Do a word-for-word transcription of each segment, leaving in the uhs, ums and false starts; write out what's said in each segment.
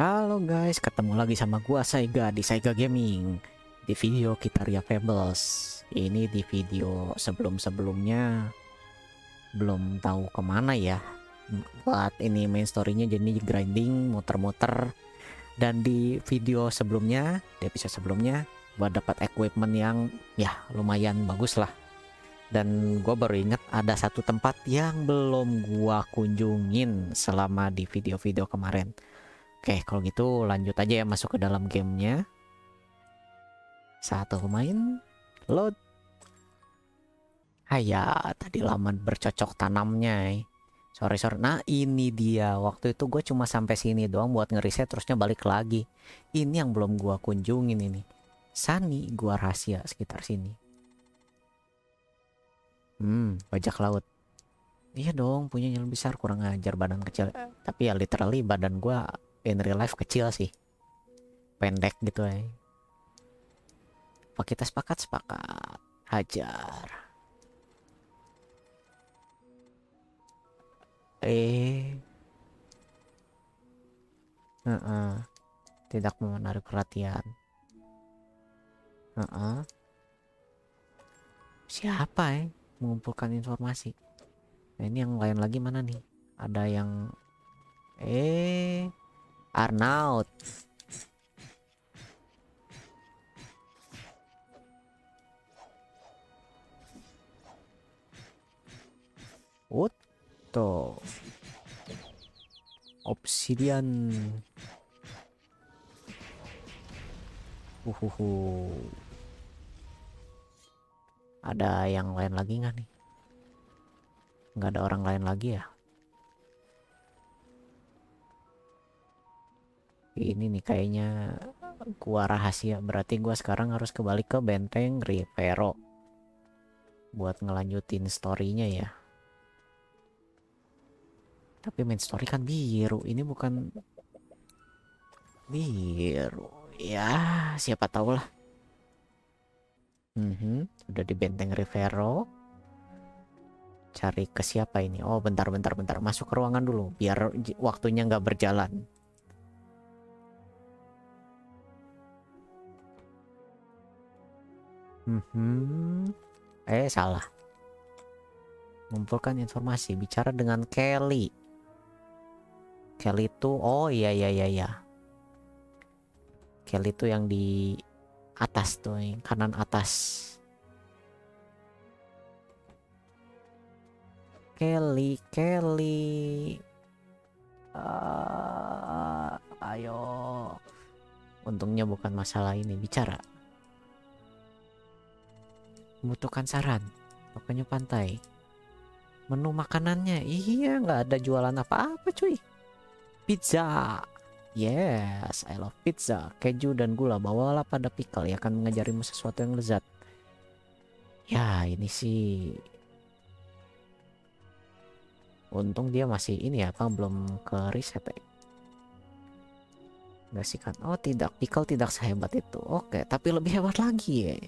Halo guys, ketemu lagi sama gua Saiga di Saiga Gaming. Di video kita Ria Fables. Ini di video sebelum-sebelumnya belum tahu kemana ya. Buat ini main story-nya jadi grinding, muter-muter. Dan di video sebelumnya, di episode sebelumnya, gua dapat equipment yang ya lumayan bagus lah. Dan gua baru ingat ada satu tempat yang belum gua kunjungin selama di video-video kemarin. Oke, kalau gitu lanjut aja ya masuk ke dalam gamenya. Satu pemain load. Haya, tadi lama bercocok tanamnya. Eh. Sorry sorry. Nah ini dia. Waktu itu gue cuma sampai sini doang buat ngeriset, terusnya balik lagi. Ini yang belum gua kunjungin ini. Sani gua rahasia sekitar sini. Hmm, bajak laut. Iya dong, punya yang besar, kurang ajar badan kecil. Tapi ya literally badan gua in real life kecil sih, pendek gitu ya. Apa kita sepakat? Sepakat. Hajar. Eh uh -uh. Tidak menarik perhatian. uh -uh. Siapa ya mengumpulkan informasi? Nah, ini yang lain lagi mana nih? Ada yang eh Arnaud. Uto. Obsidian. Uhuhu. Ada yang lain lagi nggak nih? Nggak ada orang lain lagi ya? Ini nih kayaknya gua rahasia, berarti gua sekarang harus kembali ke benteng Rivero buat ngelanjutin storynya ya. Tapi main story kan biru, ini bukan biru ya, siapa tahu lah. Hmm, udah di benteng Rivero. Cari ke siapa ini? Oh bentar bentar bentar, masuk ke ruangan dulu biar waktunya nggak berjalan. Hmm, eh salah. Mengumpulkan informasi, bicara dengan Kelly. Kelly itu, oh iya iya iya iya. Kelly itu yang di atas tuh, yang kanan atas. Kelly, Kelly. Uh, ayo. Untungnya bukan masalah ini, bicara. Membutuhkan saran. Pokoknya pantai. Menu makanannya, iya nggak ada jualan apa-apa cuy. Pizza. Yes, I love pizza. Keju dan gula, bawalah pada pikal ya, akan mengajarimu sesuatu yang lezat. Ya ini sih, untung dia masih ini ya, apa belum ke riset ya. Nggak sih kan? Oh tidak, pikal tidak sehebat itu. Oke, tapi lebih hebat lagi ya.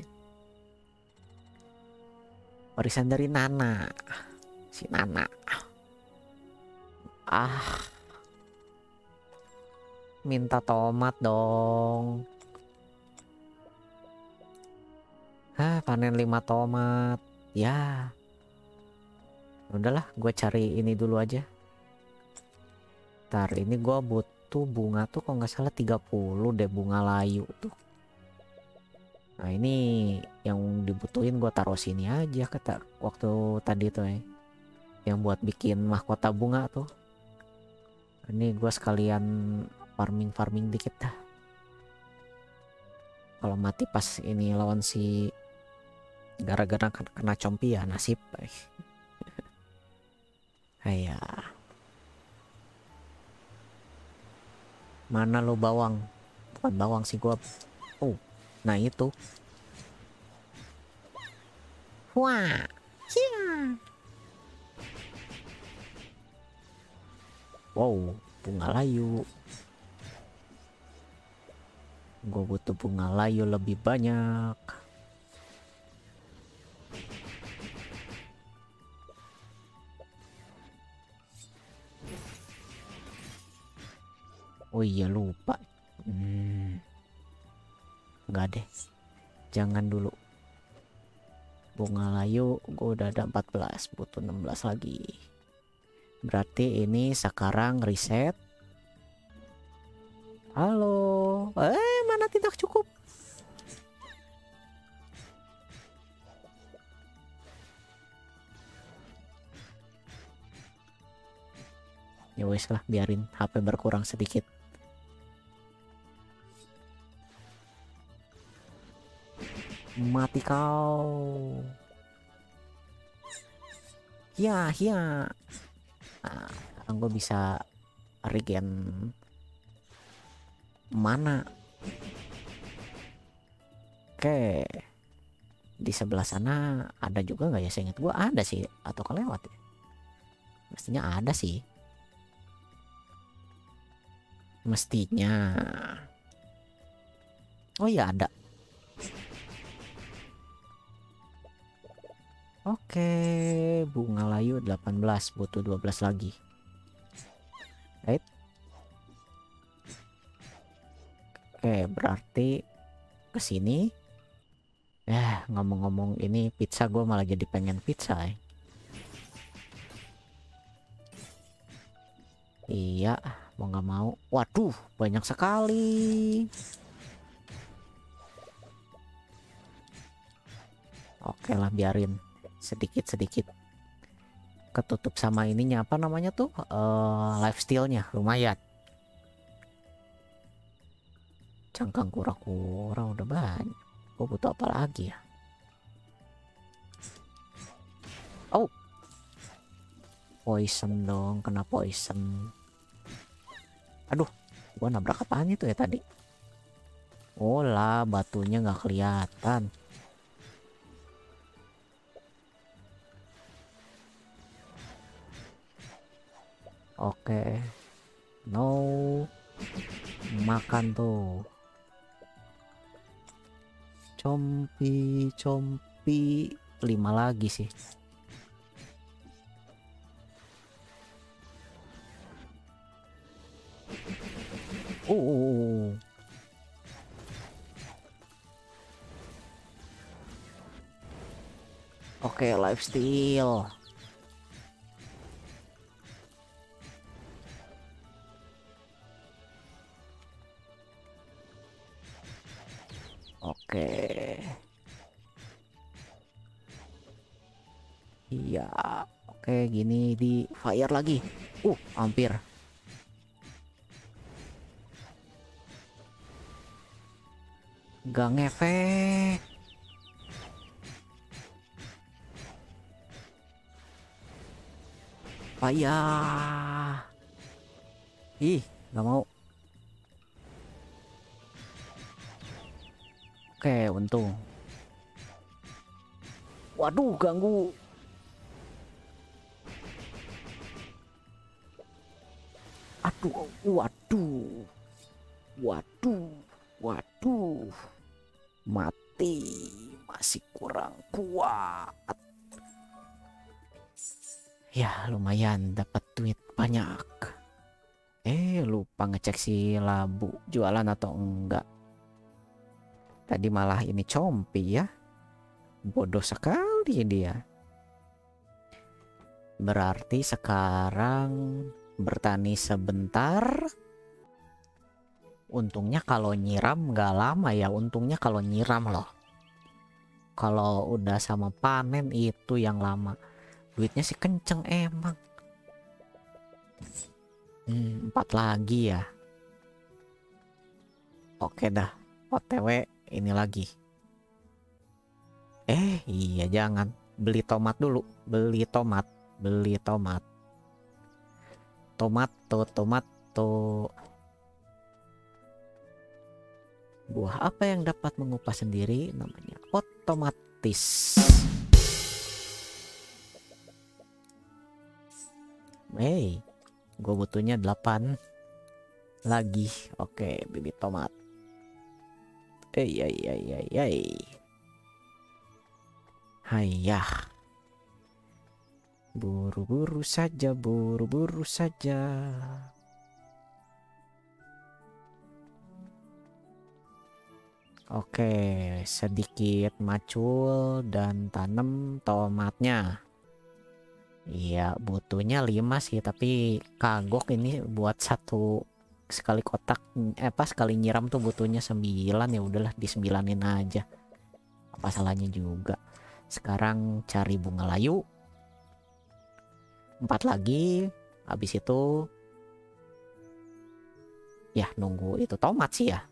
Warisan dari Nana. Si Nana. Ah, minta tomat dong. Hah, panen lima tomat. Ya. Udahlah, gue cari ini dulu aja. Ntar ini gue butuh bunga tuh kalau nggak salah tiga puluh deh, bunga layu tuh. Nah ini yang dibutuhin gue taruh sini aja kata waktu tadi tuh ya. Yang buat bikin mahkota bunga tuh. Ini gue sekalian farming-farming dikit dah. Kalau mati pas ini lawan si gara-gara kena compi ya nasib. Haya. Mana lo bawang? Bukan bawang sih gua. Oh, nah itu. Wah. Yeah. Wow, bunga layu. Gue butuh bunga layu lebih banyak. Oh iya lupa. Hmm. Enggak deh. Jangan dulu. Bunga layu gue udah ada empat belas, butuh enam belas lagi. Berarti ini sekarang reset. Halo. Eh, mana tidak cukup? Ya wes lah, biarin H P berkurang sedikit. Mati kau. Ya, ya. Nah, sekarang gue bisa regen mana. Oke. Di sebelah sana ada juga nggak ya? Saya ingat gue ada sih, atau kelewat ya? Mestinya ada sih. Mestinya. Oh iya ada. Oke, bunga layu delapan belas, butuh dua belas lagi. Right. Oke, berarti ke sini. Eh, ngomong-ngomong ini pizza, gue malah jadi pengen pizza ya. Iya, mau nggak mau. Waduh, banyak sekali. Oke lah, biarin sedikit-sedikit. Ketutup sama ininya, apa namanya tuh, uh, lifestyle-nya lumayan. Cangkang kura-kura udah banyak. Gue butuh apa lagi ya? Oh, poison dong, kena poison. Aduh, gua nabrak apaan itu ya tadi? Oh lah, batunya nggak kelihatan. Oke, no, makan tuh. Compi, compi, lima lagi sih. Uh. Oke, lifestyle. Oke. Iya. Oke, gini di fire lagi. Uh, hampir. Gak ngefek. Payah. Ih, nggak mau. Oke, untung. Waduh, ganggu. Aduh, waduh. Waduh, waduh. Mati. Masih kurang kuat. Ya, lumayan dapat duit banyak. Eh, lupa ngecek si labu jualan atau enggak. Tadi malah ini compi ya. Bodoh sekali dia. Berarti sekarang bertani sebentar. Untungnya kalau nyiram nggak lama ya. Untungnya kalau nyiram loh. Kalau udah sama panen itu yang lama. Duitnya sih kenceng emang. Hmm, empat lagi ya. Oke dah. O T W ini lagi. Eh iya, jangan. Beli tomat dulu. Beli tomat. Beli tomat. Tomato, tomato. Buah apa yang dapat mengupas sendiri? Namanya otomatis. Hey, gue butuhnya delapan lagi. Oke, bibit tomat. Eh, ya, ya, ya, ya. Hayah. Buru-buru saja, buru-buru saja. Oke, sedikit macul dan tanam tomatnya. Iya, butuhnya lima sih, tapi kagok ini buat satu sekali kotak, eh apa sekali nyiram tuh butuhnya sembilan, ya udahlah disembilanin aja. Apa salahnya juga. Sekarang cari bunga layu. Empat lagi. Habis itu ya nunggu itu tomat sih ya.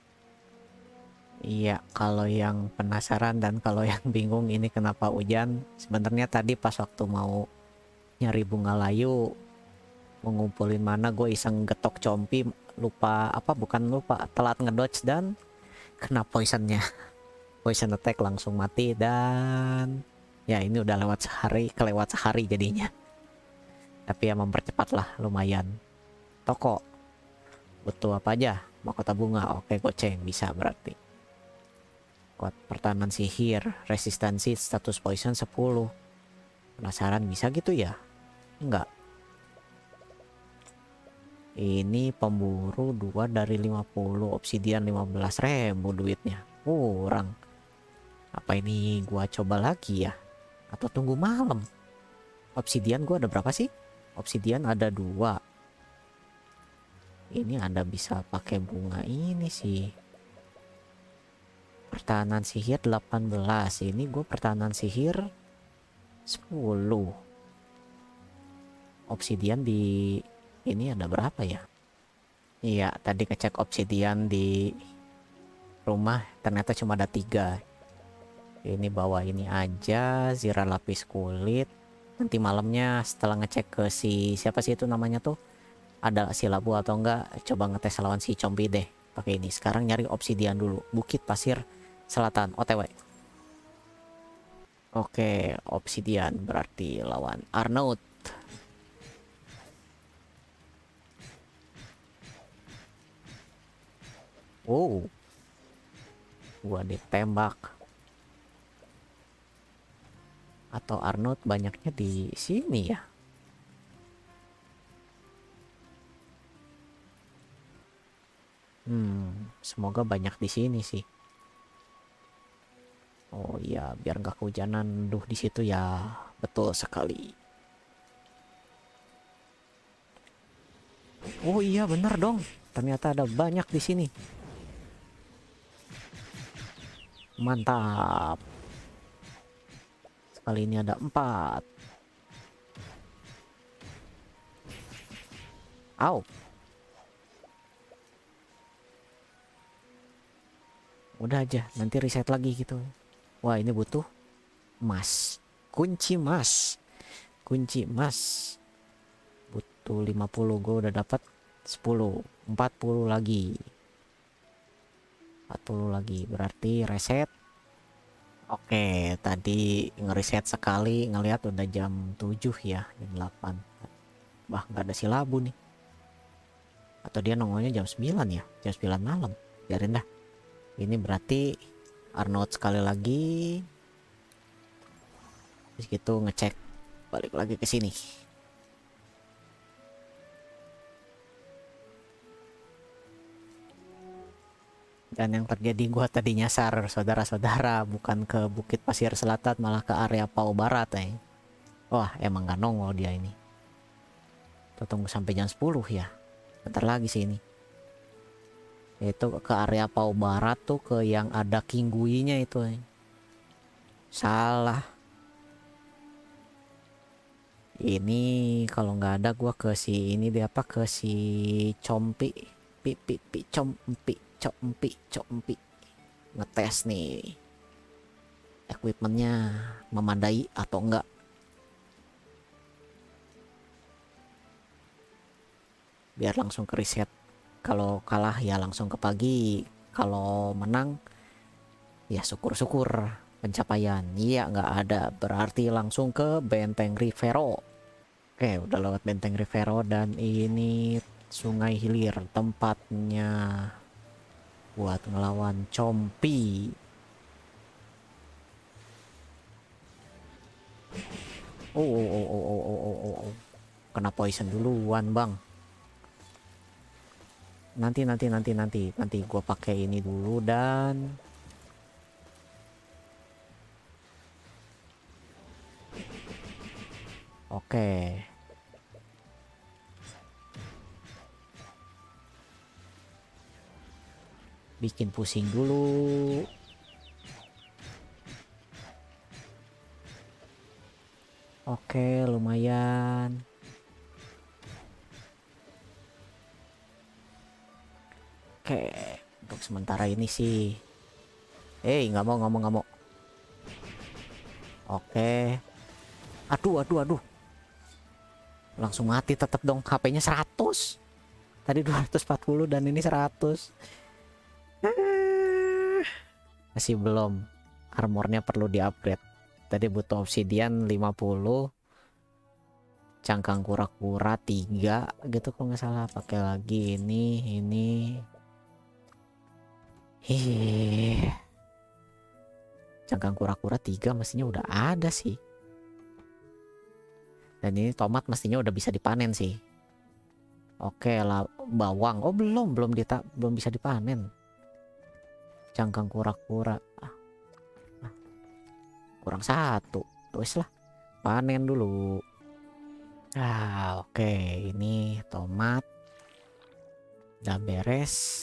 Iya, kalau yang penasaran dan kalau yang bingung ini kenapa hujan, sebenarnya tadi pas waktu mau nyari bunga layu, mengumpulin mana, gue iseng getok compi, lupa apa bukan lupa, telat ngedodge dan kena poisonnya. Poison attack langsung mati, dan ya ini udah lewat sehari, kelewat sehari jadinya. Tapi ya mempercepat lah lumayan. Toko butuh apa aja? Mahkota bunga, oke goceng bisa berarti. Kuat pertahanan sihir, resistansi status poison sepuluh. Penasaran bisa gitu ya? Enggak. Ini pemburu dua dari lima puluh, obsidian lima belas ribu duitnya. Kurang. Apa ini gua coba lagi ya? Atau tunggu malam? Obsidian gua ada berapa sih? Obsidian ada dua. Ini ada bisa pakai bunga ini sih. Pertahanan sihir delapan belas. Ini gue pertahanan sihir sepuluh. Obsidian di ini ada berapa ya? Iya, tadi ngecek obsidian di rumah ternyata cuma ada tiga. Ini bawa ini aja, zira lapis kulit. Nanti malamnya setelah ngecek ke si siapa sih itu namanya tuh, ada si labu atau enggak, coba ngetes lawan si Combi deh pakai ini. Sekarang nyari obsidian dulu, Bukit Pasir Selatan O T W. Oke, obsidian berarti lawan Arnaud. Oh, gua ditembak. Atau Arnaud banyaknya di sini ya? Hmm, semoga banyak di sini sih. Oh iya, biar nggak kehujanan. Duh, di situ ya, betul sekali. Oh iya, bener dong. Ternyata ada banyak di sini. Mantap. Sekali ini ada empat. Au. Udah aja, nanti reset lagi gitu. Wah, ini butuh emas. Kunci emas. Kunci emas. Butuh lima puluh, gue udah dapat sepuluh. empat puluh lagi. empat puluh lagi, berarti reset. Oke, tadi ngereset sekali, ngelihat udah jam tujuh ya, jam delapan. Bah, nggak ada si labu nih. Atau dia nongolnya jam sembilan ya, jam sembilan malam. Biarin dah. Ini berarti Arnaud sekali lagi. Terus gitu ngecek balik lagi ke sini. Dan yang terjadi, gua tadi nyasar saudara-saudara, bukan ke Bukit Pasir Selatan, malah ke area Pau Barat ya. Wah, emang gak nongol dia ini. Tuh, tunggu sampai jam sepuluh ya. Bentar lagi sih ini. Itu ke area Pau Barat tuh, ke yang ada Kingguinya itu. Salah. Ini kalau nggak ada gua ke si ini deh, apa, ke si Compi. Pi pi pi Compi, Compi, Compi. Ngetes nih. Equipmentnya memadai atau enggak. Biar langsung ke reset. Kalau kalah ya langsung ke pagi, kalau menang ya syukur-syukur pencapaian. Iya, nggak ada, berarti langsung ke Benteng Rivero. Oke, udah lewat Benteng Rivero dan ini Sungai Hilir, tempatnya buat ngelawan Compi. Oh, oh, oh, oh, oh, oh, oh, oh, oh. Kena poison duluan bang. Nanti nanti nanti nanti nanti gue pakai ini dulu dan Oke. Bikin pusing dulu. Oke, lumayan. Oke, untuk sementara ini sih. Eh, nggak mau, nggak mau, nggak mau. Oke. Aduh, aduh, aduh. Langsung mati tetap dong. H P-nya seratus. Tadi dua ratus empat puluh dan ini seratus. Masih belum. Armornya perlu di-upgrade. Tadi butuh obsidian lima puluh. Cangkang kura-kura tiga gitu kalau nggak salah. Pakai lagi ini, ini. Hehehe. Cangkang kura-kura tiga mestinya udah ada sih. Dan ini tomat mestinya udah bisa dipanen sih. Oke lah, bawang. Oh belum, belum dita, belum bisa dipanen. Cangkang kura-kura. Ah, ah, kurang satu. Wes lah, panen dulu. Ah oke, ini tomat udah beres.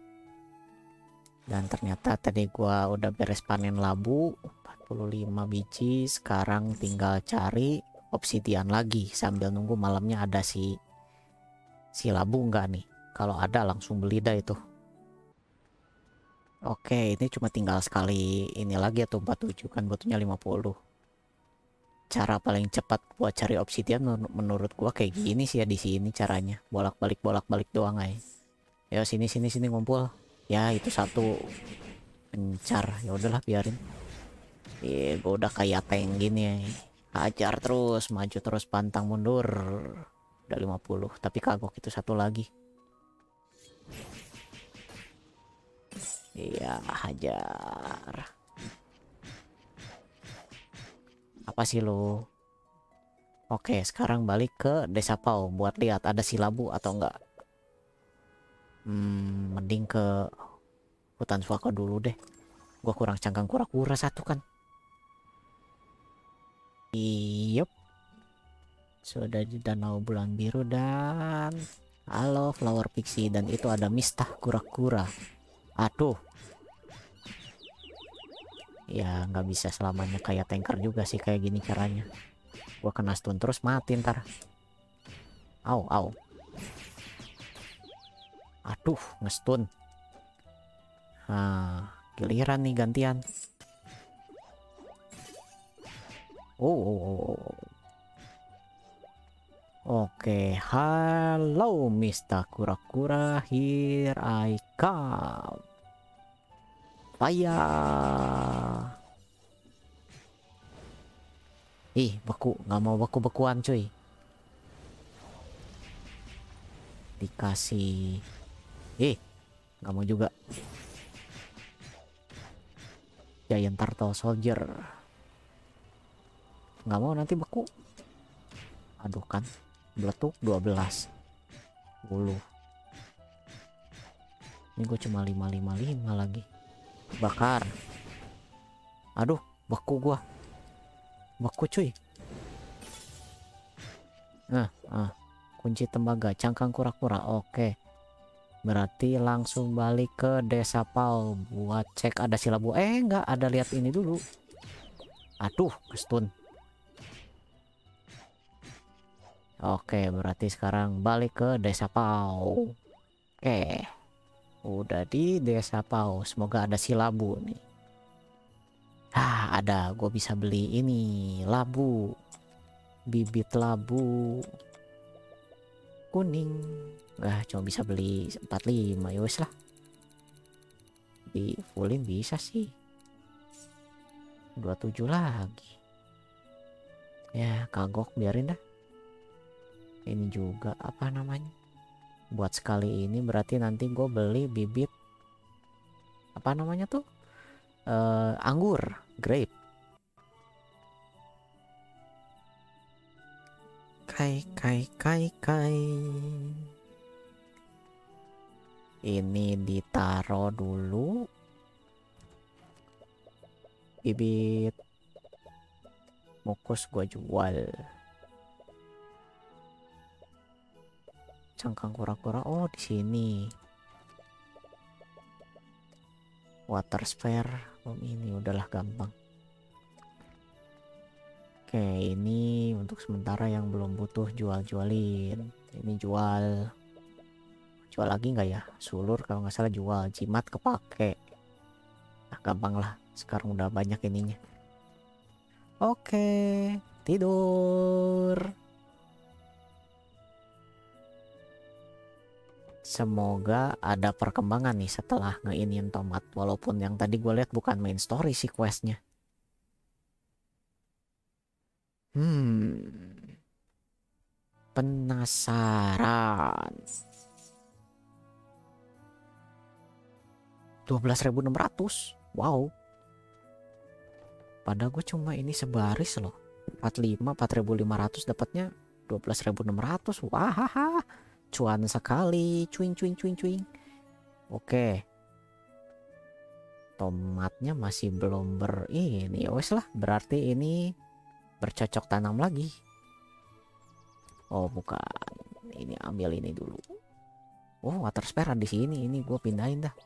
Dan ternyata tadi gua udah beres panen labu empat puluh lima biji. Sekarang tinggal cari obsidian lagi sambil nunggu malamnya ada si si labu enggak nih. Kalau ada langsung beli dah itu. Oke, ini cuma tinggal sekali ini lagi atau empat puluh tujuh kan butuhnya lima puluh. Cara paling cepat buat cari obsidian menurut gua kayak gini sih ya, di sini caranya. Bolak-balik bolak-balik doang aja. Ya sini sini sini ngumpul. Ya itu satu pencar, ya udahlah biarin. Iya, gue udah kayak tank gini ya. Hajar terus, maju terus, pantang mundur. Udah lima puluh, tapi kagok itu satu lagi. Iya, hajar. Apa sih lo? Oke, sekarang balik ke Desa Pau buat lihat ada silabu atau enggak. Hmm, mending ke hutan suaka dulu deh. Gua kurang cangkang kura-kura satu kan. Yup. Sudah di danau bulan biru dan halo flower pixie dan itu ada mistah kura-kura. Aduh. Ya nggak bisa selamanya kayak tanker juga sih kayak gini caranya. Gua kena stun terus mati ntar. Au au. Aduh, ngestun. Nah, giliran nih gantian. Oh, oh, oh, oh. Oke, halo Mister Kura-kura, here I come. Fire. Ih, beku, nggak mau beku-bekuan cuy. Dikasih. Eh, nggak mau juga. Giant Turtle Soldier. Nggak mau nanti beku. Aduh kan. Beletuk dua belas. sepuluh. Ini gue cuma lima lima lima lagi. Bakar. Aduh, beku gua. Beku cuy. Nah, ah. Kunci tembaga, cangkang kura-kura. Oke. Berarti langsung balik ke Desa Pau buat cek ada silabu. Eh enggak, ada lihat ini dulu. Aduh, stun. Oke, berarti sekarang balik ke Desa Pau. Oke. Udah di Desa Pau. Semoga ada silabu nih. Ah, ada. Gue bisa beli ini labu. Bibit labu kuning. Nah, cuma bisa beli empat puluh lima ya wes lah. Di fullin bisa sih. dua puluh tujuh lagi. Ya, kagok biarin dah. Ini juga apa namanya? Buat sekali ini berarti nanti gue beli bibit apa namanya tuh? Uh, anggur, grape. Kai kai kai kai. Ini ditaro dulu. Bibit mukus gue jual. Cangkang kura-kura, oh di sini. Water spare, oh ini udahlah gampang. Oke, ini untuk sementara yang belum butuh jual-jualin. Ini jual. Jual lagi nggak ya? Sulur kalau nggak salah jual. Jimat kepake. Nah, gampang lah. Sekarang udah banyak ininya. Oke, tidur. Semoga ada perkembangan nih setelah ngeinin tomat. Walaupun yang tadi gue lihat bukan main story sih questnya. Hmm, penasaran. dua belas ribu enam ratus. Wow. Padahal gue cuma ini sebaris loh. empat puluh lima, empat ribu lima ratus dapatnya dua belas ribu enam ratus. Wah, cuan sekali. Cuing cuing cuing cuing. Oke. Tomatnya masih belum ber ini. Wes lah, berarti ini bercocok tanam lagi. Oh, bukan. Ini ambil ini dulu. Oh, water spare di sini. Ini gue pindahin dah.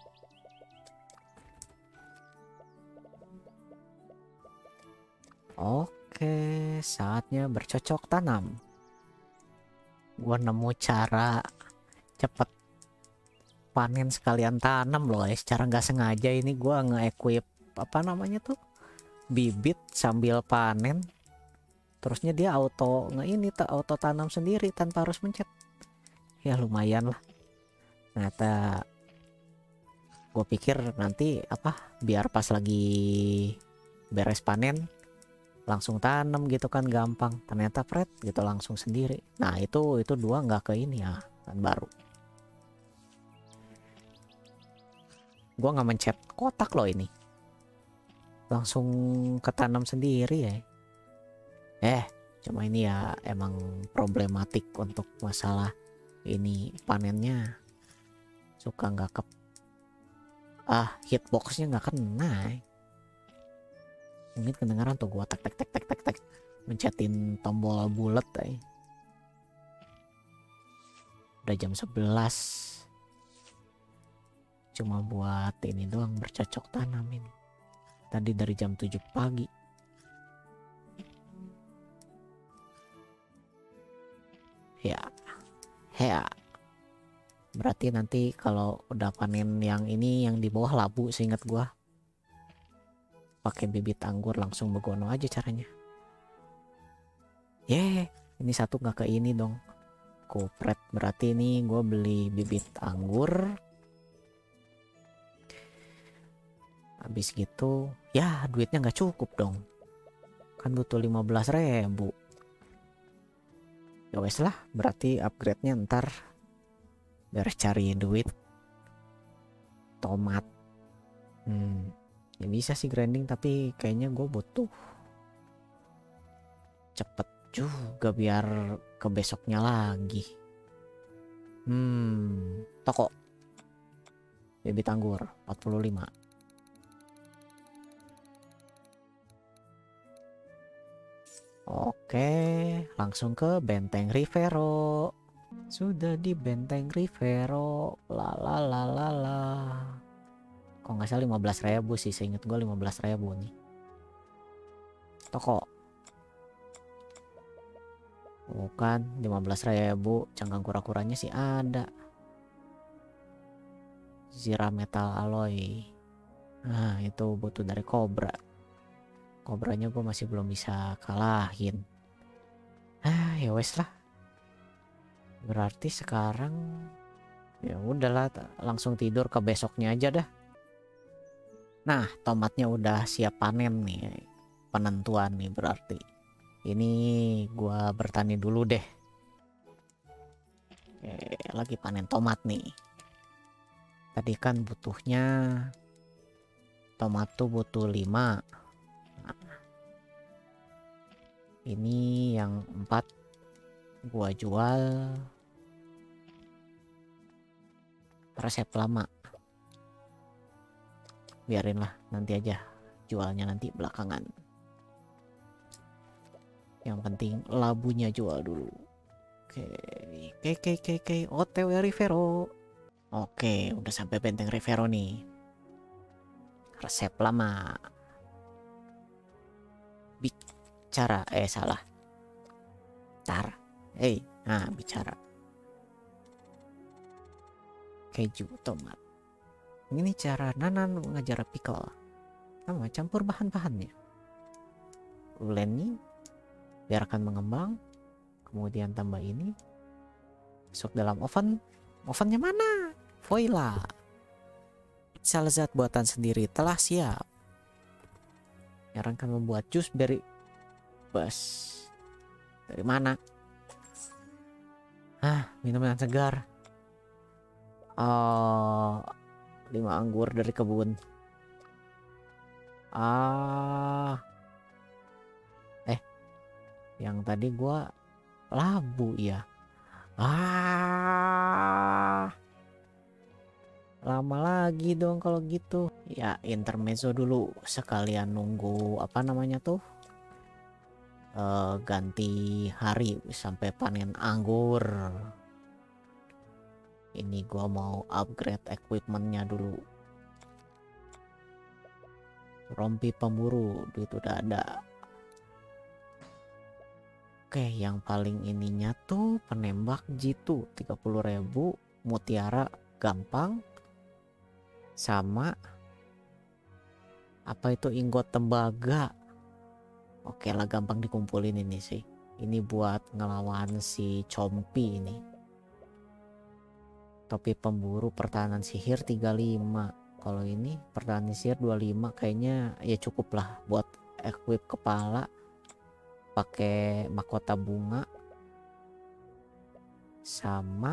Oke, saatnya bercocok tanam. Gua nemu cara cepet panen sekalian tanam loh ya. Secara nggak sengaja ini gua nge-equip apa namanya tuh, bibit sambil panen. Terusnya dia auto nge ini tak auto tanam sendiri tanpa harus mencet. Ya lumayan lah. Ternyata gue pikir nanti apa biar pas lagi beres panen langsung tanam gitu kan gampang, ternyata pret gitu langsung sendiri. Nah itu itu dua nggak ke ini ya kan baru. Gua nggak mencet kotak loh ini, langsung ketanam sendiri ya. Eh cuma ini ya emang problematik untuk masalah ini panennya, suka nggak ke ah hitboxnya nggak kena. Mungkin kedengaran tuh gua tek tek tek tek tek tek mencetin tombol bulat eh. Udah jam sebelas. Cuma buat ini doang bercocok tanam ini. Tadi dari jam tujuh pagi. Ya. Ya. Berarti nanti kalau udah panen yang ini yang di bawah labu seingat gua. Pakai bibit anggur langsung begono aja caranya. Ye, ini satu nggak ke ini dong. Kupret, berarti ini gue beli bibit anggur. Habis gitu, ya duitnya nggak cukup dong. Kan butuh lima belas ribu. Ya wes lah, berarti upgrade-nya ntar beres cari duit. Tomat. Hmm. Ya bisa sih grinding, tapi kayaknya gue butuh cepet juga biar ke besoknya lagi. Hmm, toko bibit anggur empat puluh lima. Oke, langsung ke Benteng Rivero. Sudah di Benteng Rivero. La la la la la. Kok nggak salah lima belas ribu sih, seinget gue lima belas ribu nih. Toko. Bukan, lima belas ribu. Cangkang kura-kuranya sih ada. Zira metal alloy. Nah, itu butuh dari Cobra. Cobranya gue masih belum bisa kalahin. Ah, ya wes lah. Berarti sekarang ya udahlah, langsung tidur ke besoknya aja dah. Nah, tomatnya udah siap panen nih. Penentuan nih berarti. Ini gua bertani dulu deh. Oke, lagi panen tomat nih. Tadi kan butuhnya tomat tuh butuh lima. Nah, ini yang empat gua jual resep lama. Biarin lah, nanti aja jualnya nanti belakangan. Yang penting labunya jual dulu. Oke, Oke, oke, oke, oke. O T W Rivero. Oke, udah sampai benteng Rivero nih. Resep lama. Bicara, eh salah. Tar. Hey, nah bicara. Keju, tomat. Ini cara Nanan mengajar pickle. Sama campur bahan-bahannya. Uleni, biarkan mengembang. Kemudian tambah ini. Masuk dalam oven. Ovennya mana? Voila. Pizza lezat buatan sendiri telah siap. Menyarankan membuat jus berry. Bas. Dari mana? Ah, minuman segar. Oh, lima anggur dari kebun. Ah, eh, yang tadi gua labu ya. Ah, lama lagi dong kalau gitu. Ya, intermezzo dulu sekalian nunggu apa namanya tuh? Uh, ganti hari sampai panen anggur. Ini gua mau upgrade equipmentnya dulu. Rompi pemburu, duit udah ada. Oke, yang paling ininya tuh penembak jitu tiga puluh ribu, mutiara gampang, sama apa itu ingot tembaga. Oke lah, gampang dikumpulin ini sih. Ini buat ngelawan si Compi ini. Topi pemburu pertahanan sihir tiga puluh lima. Kalau ini pertahanan sihir dua puluh lima, kayaknya ya cukup lah buat equip kepala. Pakai mahkota bunga sama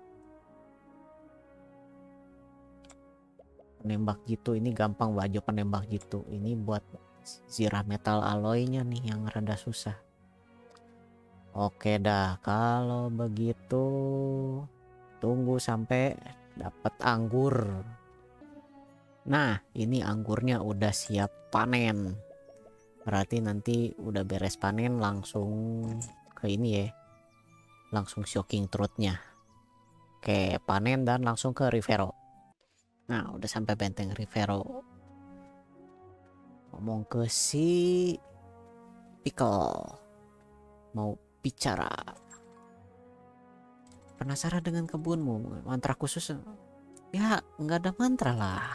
penembak gitu. Ini gampang baju penembak gitu. Ini buat zirah metal alloynya nih yang rada susah. Oke dah, kalau begitu tunggu sampai dapat anggur. Nah, ini anggurnya udah siap panen. Berarti nanti udah beres panen langsung ke ini ya. Langsung shocking truthnya. Oke, panen dan langsung ke Rivero. Nah, udah sampai benteng Rivero. Ngomong ke si Pickle. Mau bicara. Penasaran dengan kebunmu? Mantra khusus? Ya, nggak ada mantra lah.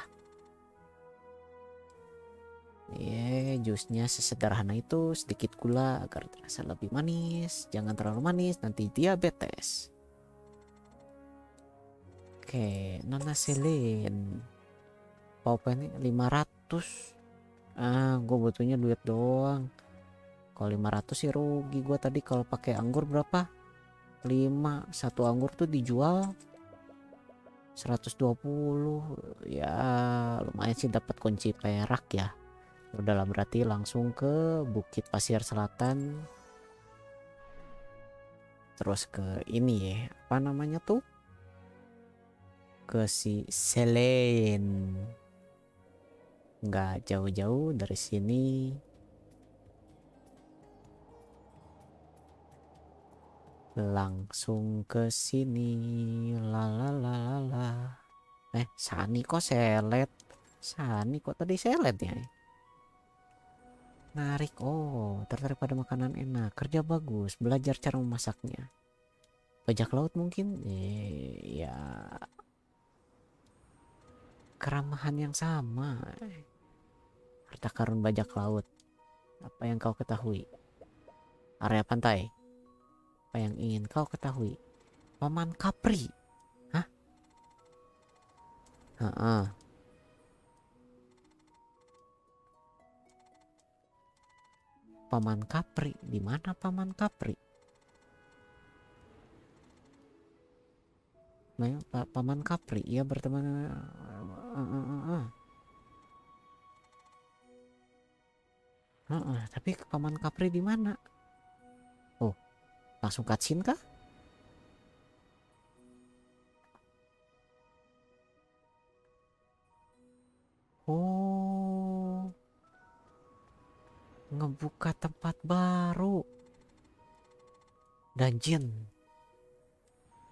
Ya, jusnya sesederhana itu, sedikit gula agar terasa lebih manis. Jangan terlalu manis, nanti diabetes. Oke, Nona Selin. Paupennya lima ratus. Ah, gue butuhnya duit doang. Kalau lima ratus sih rugi gue tadi. Kalau pakai anggur berapa? lima. Satu anggur tuh dijual seratus dua puluh. Ya, lumayan sih dapat kunci perak ya. Udahlah, berarti langsung ke Bukit Pasir Selatan. Terus ke ini ya, apa namanya tuh? Ke si Selen. Nggak jauh-jauh dari sini. Langsung ke sini. Lalalala. Eh, Sani kok selet? Sani kok tadi selet ya? Narik. Oh, tertarik pada makanan enak. Kerja bagus. Belajar cara memasaknya. Bajak laut mungkin? Eh, ya. Keramahan yang sama. Harta karun bajak laut. Apa yang kau ketahui? Area pantai. Apa yang ingin kau ketahui? Paman Capri. Hah? Heeh. Paman Capri. Di mana Paman Capri? Nah, pa Paman Capri. Ia berteman. Uh, uh, uh, uh. Uh, uh. Tapi Paman Capri di mana? Oh, langsung cutscene kah? Oh, ngebuka tempat baru. Dungeon.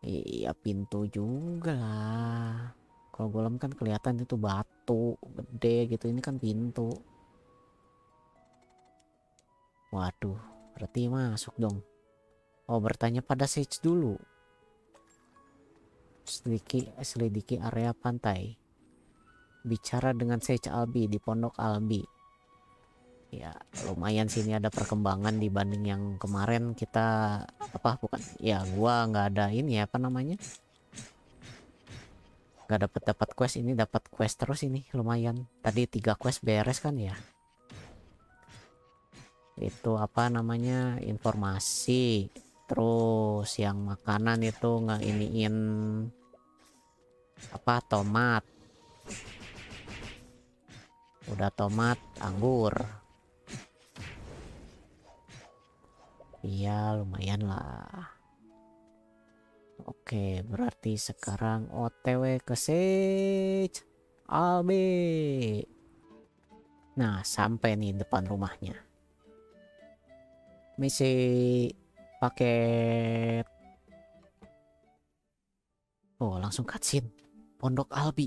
Iya pintu juga lah. Kalau golem kan kelihatan itu batu gede gitu, ini kan pintu. Waduh, berarti masuk dong. Oh, bertanya pada Sage dulu. Selidiki, selidiki area pantai. Bicara dengan Sage Albi di Pondok Albi. Ya, lumayan sini ada perkembangan dibanding yang kemarin kita apa bukan? Ya, gua nggak ada ini ya, apa namanya? Nggak dapat dapat quest, ini dapat quest terus ini lumayan. Tadi tiga quest beres kan ya? Itu apa namanya? Informasi. Terus yang makanan itu nggak iniin apa tomat. Udah tomat, anggur. Iya, lumayan lah. Oke, berarti sekarang O T W ke Sage Albi. Nah, sampai nih depan rumahnya. Misi paket. Oh, langsung cutscene. Pondok Albi.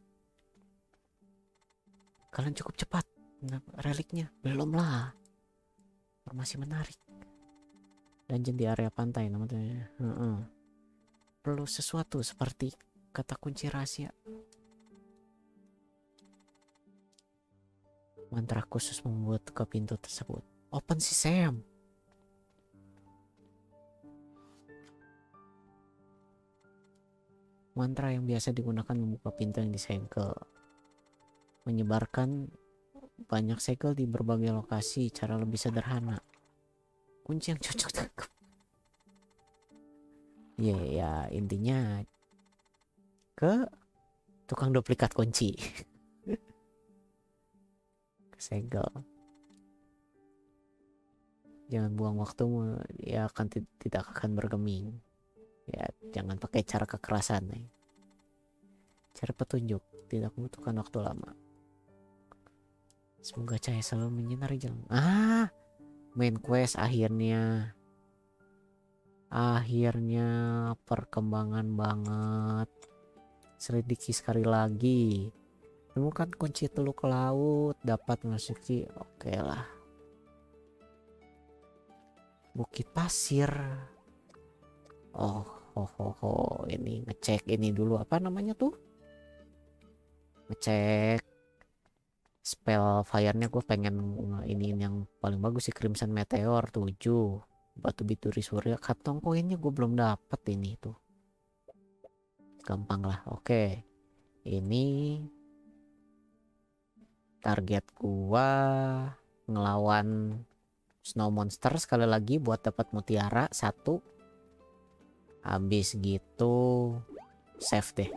Kalian cukup cepat. Nah, reliknya belum lah. Informasi menarik. Dungeon di area pantai namanya. Uh -uh. Perlu sesuatu seperti kata kunci rahasia. Mantra khusus membuat ke pintu tersebut. Open Sesame. Mantra yang biasa digunakan membuka pintu yang disegel. Menyebarkan banyak segel di berbagai lokasi cara lebih sederhana. Kunci yang cocok tangkap. Ya, yeah, ya intinya ke tukang duplikat kunci. Segel. Jangan buang waktumu, ya akan tidak akan bergeming. Ya, jangan pakai cara kekerasan. Nih. Cara petunjuk tidak membutuhkan waktu lama. Semoga cahaya selalu menyinari jalan. Ah, main quest akhirnya. Akhirnya perkembangan banget. Selidiki sekali lagi. Temukan kunci teluk laut, dapat masuki. Oke lah. Bukit pasir. Oh, ho ho ho, ini ngecek ini dulu apa namanya tuh? Ngecek spell fire-nya, gue pengen ini yang paling bagus sih, Crimson Meteor tujuh. Batu bituri surya, kantong koinnya gue belum dapat ini tuh. Gampang lah. Oke. Ini target gua ngelawan snow monster sekali lagi buat dapat mutiara satu. Habis gitu save deh.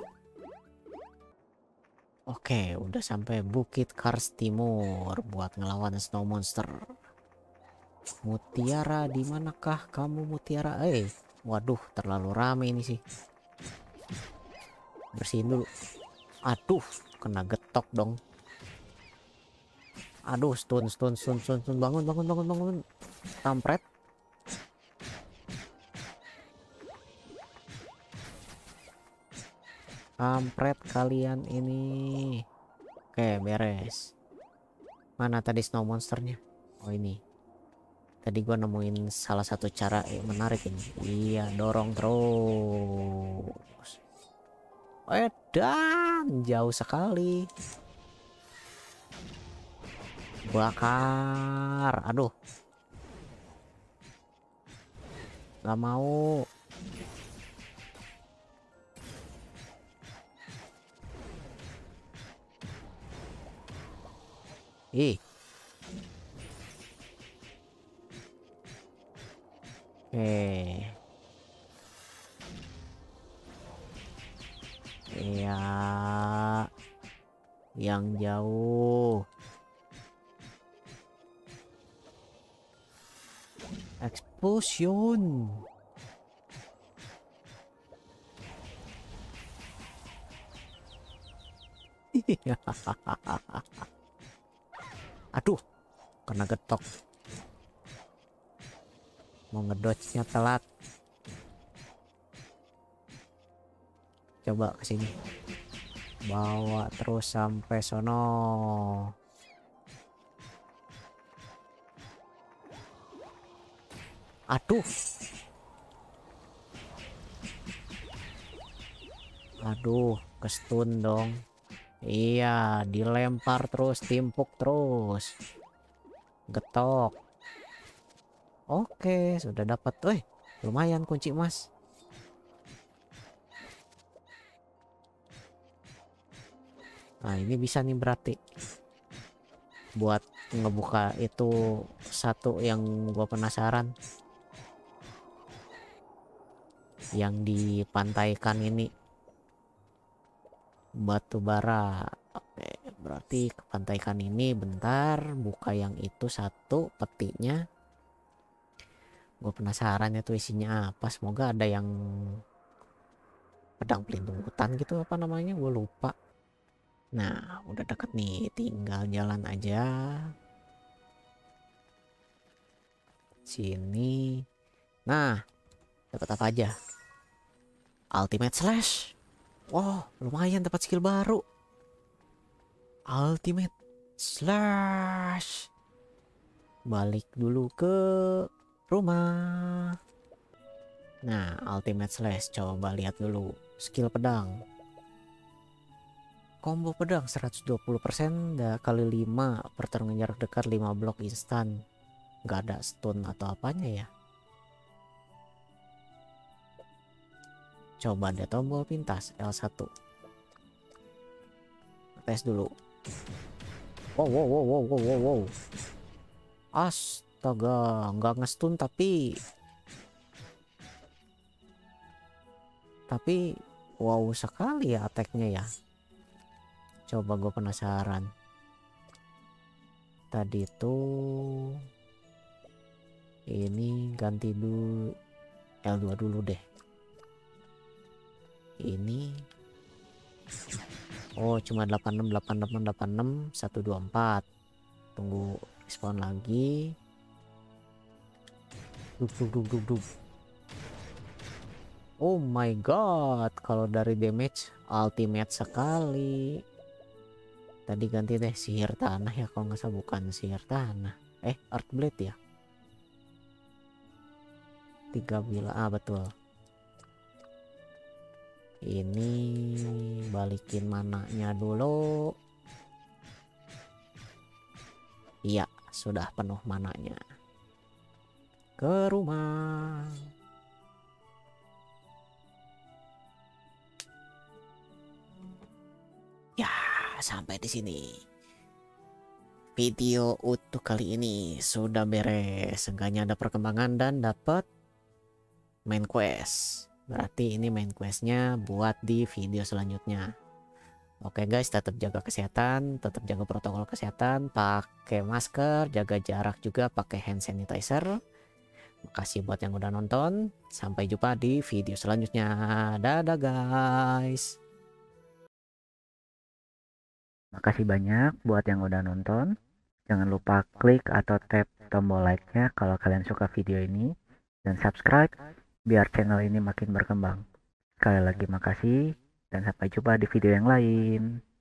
Oke, udah sampai Bukit Kars Timur buat ngelawan snow monster. Mutiara di manakah kamu mutiara? Eh, waduh, terlalu rame ini sih. Bersihin dulu. Aduh, kena getok dong. Aduh, stun, stun, stun, stun, stun. Bangun, bangun, bangun, bangun. Kampret. Kampret kalian ini. Oke, beres. Mana tadi snow monsternya? Oh, ini. Tadi gua nemuin salah satu cara eh, menarik ini. Iya, dorong terus. Edan, jauh sekali. Bakar. Aduh. Gak mau. Ih. Oke. Iya. Yang jauh. Explosion. Aduh, kena getok. Mau ngedodge-nya telat. Coba ke sini. Bawa terus sampai sono. Aduh. Aduh, kestun dong. Iya, dilempar terus, timpuk terus. Getok. Oke, sudah dapat. Weh, lumayan kunci emas. Nah, ini bisa nih berarti buat ngebuka itu satu yang gua penasaran. Yang dipantaikan ini batu bara. Oke, berarti kepantaikan ini bentar, buka yang itu satu petinya. Gue penasaran itu isinya apa. Semoga ada yang pedang pelindung hutan gitu apa namanya, gue lupa. Nah, udah deket nih, tinggal jalan aja sini. Nah, dapat apa aja? Ultimate Slash. Wow, lumayan dapat skill baru. Ultimate Slash. Balik dulu ke rumah. Nah, Ultimate Slash, coba lihat dulu skill pedang. Combo pedang seratus dua puluh persen dah kali lima, pertarungan jarak dekat lima blok instan. Nggak ada stun atau apanya ya. Coba deh tombol pintas L satu. Tes dulu. Wow wow wow wow wow wow, wow. Astaga, nggak ngestun tapi tapi wow sekali ya attack-nya ya. Coba gue penasaran. Tadi tuh ini ganti dulu L dua dulu deh. Ini oh cuma delapan enam delapan enam delapan enam satu dua empat. Tunggu spawn lagi. Duk duk duk duk duk. Oh my god, kalau dari damage ultimate sekali. Tadi ganti deh sihir tanah ya, kalau nggak salah. Bukan sihir tanah, eh Earthblade ya. Tiga bila, ah betul. Ini balikin mananya dulu. Iya, sudah penuh mananya. Ke rumah. Ya, sampai di sini. Video utuh kali ini sudah beres. Seenggaknya ada perkembangan dan dapat main quest. Berarti ini main questnya buat di video selanjutnya. Oke guys, tetap jaga kesehatan, tetap jaga protokol kesehatan, pakai masker, jaga jarak juga, pakai hand sanitizer. Makasih buat yang udah nonton. Sampai jumpa di video selanjutnya. Dadah guys. Makasih banyak buat yang udah nonton. Jangan lupa klik atau tap tombol like-nya kalau kalian suka video ini. Dan subscribe biar channel ini makin berkembang. Sekali lagi makasih dan sampai jumpa di video yang lain.